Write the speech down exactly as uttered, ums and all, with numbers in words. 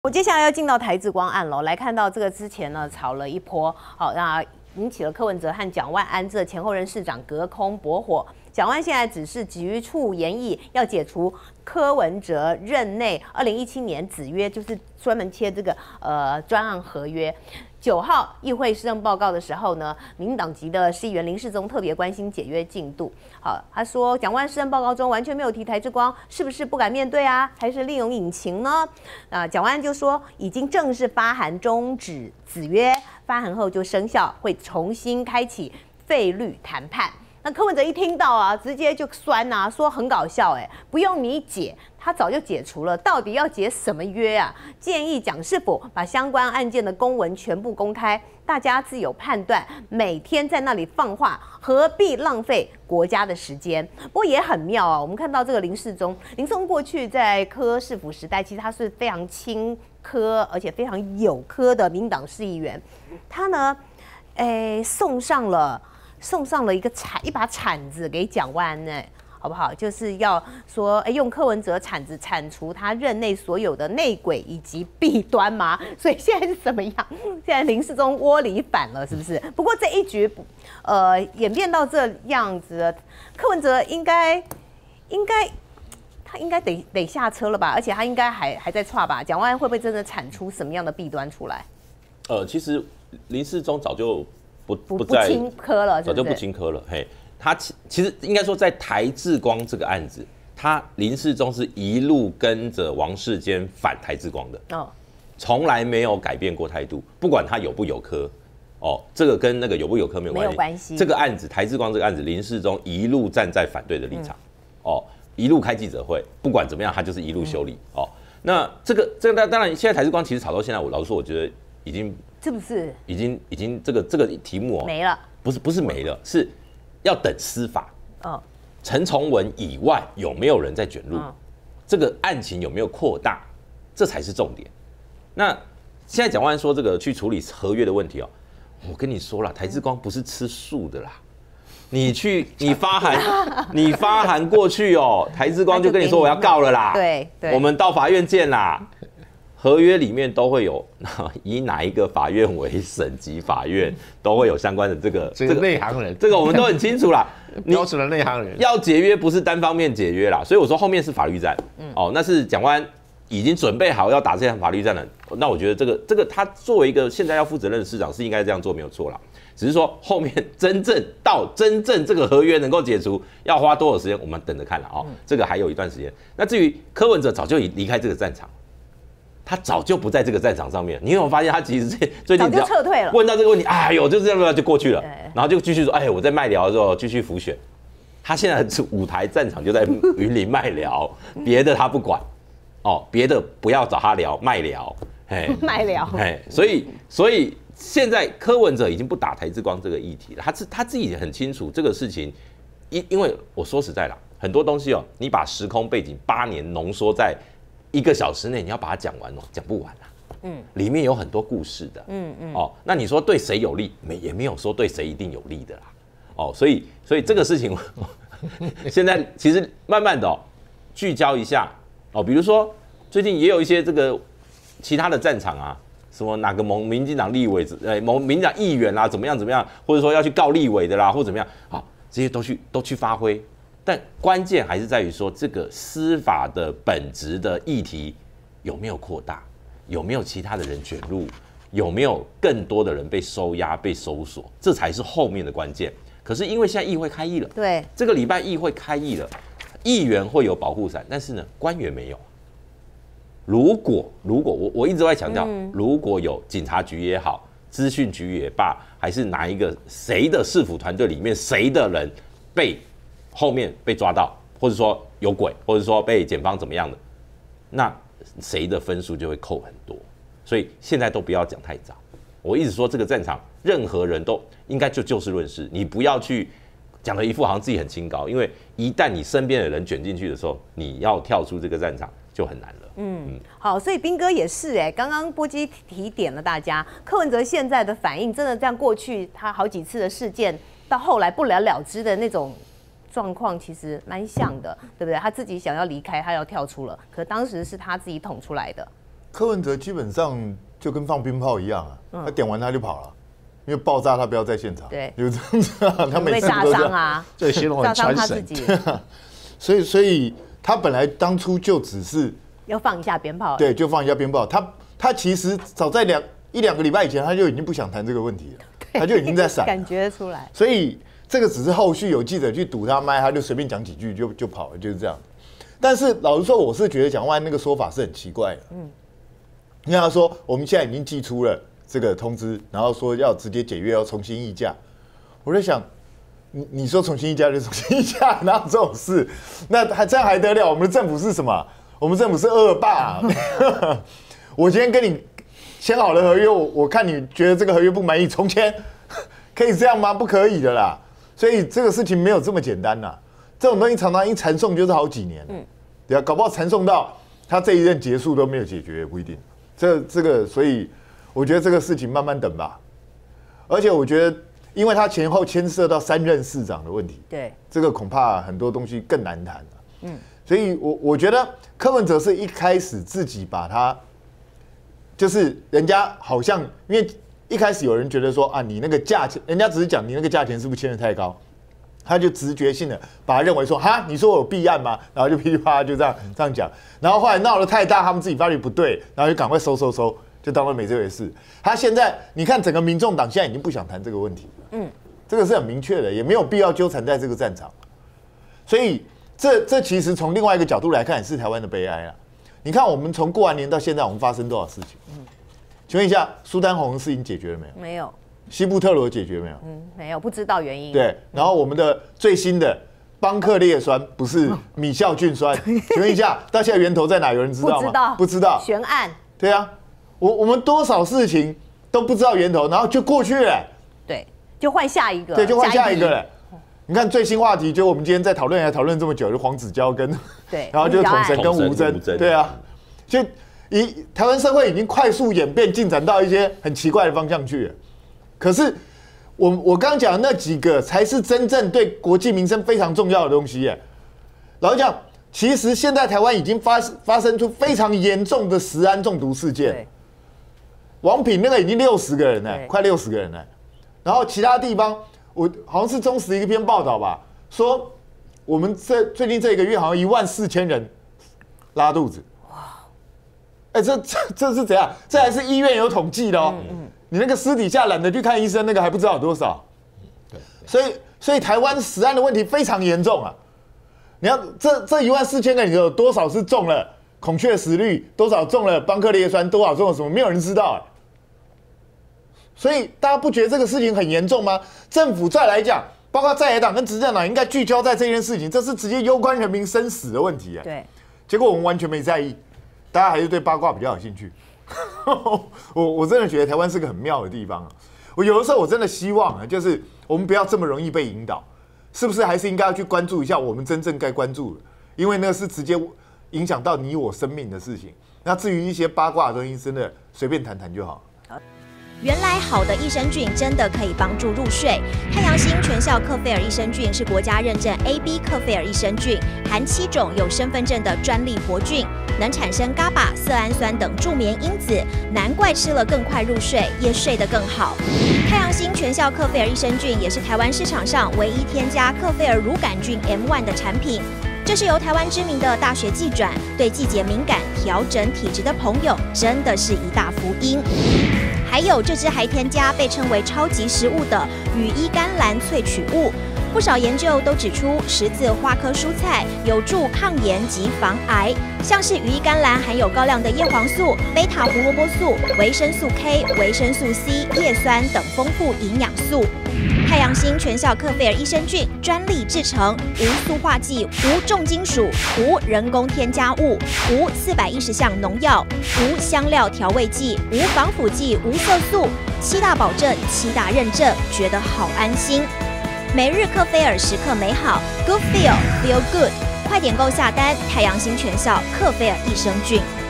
我接下来要进到台智光案喽，来看到这个之前呢炒了一波，好，那引起了柯文哲和蒋万安这前后任市长隔空驳火。蒋万现在只是局处研议要解除柯文哲任内二零一七年子约，就是专门签这个呃专案合约。九号议会施政报告的时候呢，民进党籍的市议员林世忠特别关心解约进度。好，他说蒋万施政报告中完全没有提台智光，是不是不敢面对啊？还是另有隐情呢？啊，蒋万就说已经正式发函终止子约，发函后就生效，会重新开启费率谈判。那柯文哲一听到啊，直接就酸啊，说很搞笑哎、欸，不用你解，他早就解除了，到底要解什么约啊？建议蒋市府把相关案件的公文全部公开，大家自有判断。每天在那里放话，何必浪费国家的时间？不过也很妙啊，我们看到这个林世忠，林世忠过去在柯市府时代，其实他是非常亲柯，而且非常有柯的民党市议员，他呢，哎，送上了。送上了一个铲一把铲子给蒋万安呢，好不好？就是要说，哎，用柯文哲铲子铲除他任内所有的内鬼以及弊端吗？所以现在是怎么样？现在林世忠窝里反了，是不是？不过这一局，呃，演变到这样子，柯文哲应该应该他应该得得下车了吧？而且他应该还还在踹吧？蒋万安会不会真的铲出什么样的弊端出来？ 呃，其实林世忠早就。不不不轻科了， 早就不轻科了。嘿，他其其实应该说，在台智光这个案子，他林世忠是一路跟着王世坚反台智光的，哦，从来没有改变过态度，不管他有不有科，哦，这个跟那个有不有科没有关系。没有关系。这个案子台智光这个案子，林世忠一路站在反对的立场，嗯、哦，一路开记者会，不管怎么样，他就是一路修理。嗯、哦，那这个这个当然，现在台智光其实炒到现在，我老实说，我觉得已经。是不是已经已经这个这个题目哦没了？不是不是没了，是要等司法。哦，陈崇文以外有没有人在卷入？哦、这个案情有没有扩大？这才是重点。那现在蒋万安说这个去处理合约的问题哦，我跟你说了，台智光不是吃素的啦。你去你发函，你发函过去哦，台智光就跟你说我要告了啦。对对，我们到法院见啦。合约里面都会有以哪一个法院为省级法院，都会有相关的这个这个内行人， 这个我们都很清楚啦。 标准的内行人要解约不是单方面解约啦，所以我说后面是法律战。嗯，哦，那是蒋万安已经准备好要打这场法律战了。那我觉得这个这个他作为一个现在要负责任的市长是应该这样做没有错啦。只是说后面真正到真正这个合约能够解除，要花多少时间，我们等着看了哦。这个还有一段时间。那至于柯文哲早就已离开这个战场。他早就不在这个战场上面，你有没有发现他其实最近早就撤退了？ 问到这个问题，哎呦，就这样就过去了，然后就继续说，哎，我在麦寮的时候继续浮选。他现在是舞台战场就在云林麦寮，别的他不管，哦，别的不要找他聊麦寮，哎， 麦寮， 哎，所以所以现在柯文哲已经不打台智光这个议题了，他自他自己很清楚这个事情，因因为我说实在啦，很多东西哦，你把时空背景八年浓缩在。一个小时内你要把它讲完哦，讲不完啦。嗯，里面有很多故事的。嗯嗯。哦，那你说对谁有利？没也没有说对谁一定有利的啦。哦，所以所以这个事情，现在其实慢慢的哦，聚焦一下哦，比如说最近也有一些这个其他的战场啊，什么哪个盟民进党立委，呃，盟民进党议员啦，怎么样怎么样，或者说要去告立委的啦，或怎么样，好，这些都去都去发挥。但关键还是在于说，这个司法的本质的议题有没有扩大，有没有其他的人卷入，有没有更多的人被收押、被搜索，这才是后面的关键。可是因为现在议会开议了，对，这个礼拜议会开议了，议员会有保护伞，但是呢，官员没有。如果如果我我一直在强调，嗯、如果有警察局也好，资讯局也罢，还是哪一个谁的市府团队里面谁的人被后面被抓到，或者说有鬼，或者说被检方怎么样的，那谁的分数就会扣很多。所以现在都不要讲太早。我一直说这个战场，任何人都应该就就事论事，你不要去讲的一副好像自己很清高，因为一旦你身边的人卷进去的时候，你要跳出这个战场就很难了。嗯，嗯好，所以彬哥也是哎、欸，刚刚波基提点了大家，柯文哲现在的反应真的这样，过去他好几次的事件，到后来不了了之的那种。状况其实蛮像的，对不对？他自己想要离开，他要跳出了，可当时是他自己捅出来的。 柯文哲基本上就跟放鞭炮一样啊，他点完他就跑了，因为爆炸他不要在现场， 对， 就这样子啊，他每次炸都伤啊， 这形容很传神。 所以，所以他本来当初就只是要放一下鞭炮， 对，就放一下鞭炮。他他其实早在两一两个礼拜以前，他就已经不想谈这个问题了，他就已经在闪， 感觉出来。 所以这个只是后续有记者去堵他麦，他就随便讲几句就就跑了，就是这样。但是老实说，我是觉得蒋万安那个说法是很奇怪的。嗯，你看他说我们现在已经寄出了这个通知，然后说要直接解约，要重新议价。我在想。你你说重新议价就重新议价，哪有这种事？那还这样还得了？我们的政府是什么？我们政府是恶霸、啊。我今天跟你签好了合约，我我看你觉得这个合约不满意，重签，可以这样吗？不可以的啦。所以这个事情没有这么简单啦。这种东西常常一缠讼就是好几年，嗯，对啊，搞不好缠讼到他这一任结束都没有解决，也不一定。这这个，所以我觉得这个事情慢慢等吧。而且我觉得。因为他前后牵涉到三任市长的问题， 对， 这个恐怕很多东西更难谈了。嗯，所以我我觉得柯文哲是一开始自己把他，就是人家好像因为一开始有人觉得说啊，你那个价钱，人家只是讲你那个价钱是不是签得太高，他就直觉性的把他认为说哈，你说我有弊案吗？然后就噼里啪啦就这样这样讲，然后后来闹得太大，他们自己发觉不对，然后就赶快收收收。就当做没这回事。他现在你看，整个民众党现在已经不想谈这个问题了。嗯，这个是很明确的，也没有必要纠缠在这个战场。所以这这其实从另外一个角度来看，也是台湾的悲哀啊。你看，我们从过完年到现在，我们发生多少事情？嗯，请问一下，苏丹红的事情解决了没有？ 没有。 西部特罗解决没有？ 嗯，没有，不知道原因。 对，然后我们的最新的邦克列酸不是米酵菌酸，请问一下，到现在源头在哪？有人知道吗？ 不知道， 不知道。 悬案。 对啊。我我们多少事情都不知道源头，然后就过去了。 对，就换下一个。 对，就换下一个了。你看最新话题，就我们今天在讨论，还讨论这么久，就黄子佼跟对， 然后就统神跟吴峥，对啊，就一台湾社会已经快速演变，进展到一些很奇怪的方向去了。可是我我刚刚讲的那几个，才是真正对国计民生非常重要的东西耶。老实讲，其实现在台湾已经发发生出非常严重的食安中毒事件。王品那个已经六十个人了，快六十个人了。然后其他地方，我好像是中时一篇报道吧，说我们这最近这一个月好像一万四千人拉肚子。哇！哎，这这这是怎样？这还是医院有统计的哦。嗯嗯。你那个私底下懒得去看医生，那个还不知道有多少。对。所以所以台湾食安的问题非常严重啊。你要这这一万四千个里有多少是中了孔雀石绿，多少中了邦克列酸，多少中了什么？没有人知道哎。所以大家不觉得这个事情很严重吗？政府再来讲，包括在野党跟执政党，应该聚焦在这件事情，这是直接攸关人民生死的问题啊。 对。 结果我们完全没在意，大家还是对八卦比较有兴趣。我我真的觉得台湾是个很妙的地方啊。我有的时候我真的希望啊，就是我们不要这么容易被引导，是不是还是应该要去关注一下我们真正该关注的？因为那是直接影响到你我生命的事情。那至于一些八卦的东西，真的随便谈谈就好。 原来好的益生菌真的可以帮助入睡。太阳星全效克菲尔益生菌是国家认证 A B 克菲尔益生菌，含七种有身份证的专利活菌，能产生 G A B A、色氨酸等助眠因子，难怪吃了更快入睡，也睡得更好。太阳星全效克菲尔益生菌也是台湾市场上唯一添加克菲尔乳杆菌 M 一 的产品。这是由台湾知名的大学季转，对季节敏感、调整体质的朋友，真的是一大福音。还有这支还添加被称为超级食物的羽衣甘蓝萃取物，不少研究都指出，十字花科蔬菜有助抗炎及防癌，像是羽衣甘蓝含有高量的叶黄素、贝塔胡萝卜素、维生素 K、维生素 C、叶酸等丰富营养素。太阳星全效克菲尔益生菌专利制成，无塑化剂、无重金属、无人工添加物、无四百一十项农药、无香料调味剂、无防腐剂、无色素，七大保证、七大认证，觉得好安心。每日克菲尔时刻美好 ，Good Feel Feel Good， 快点购下单！太阳星全效克菲尔益生菌。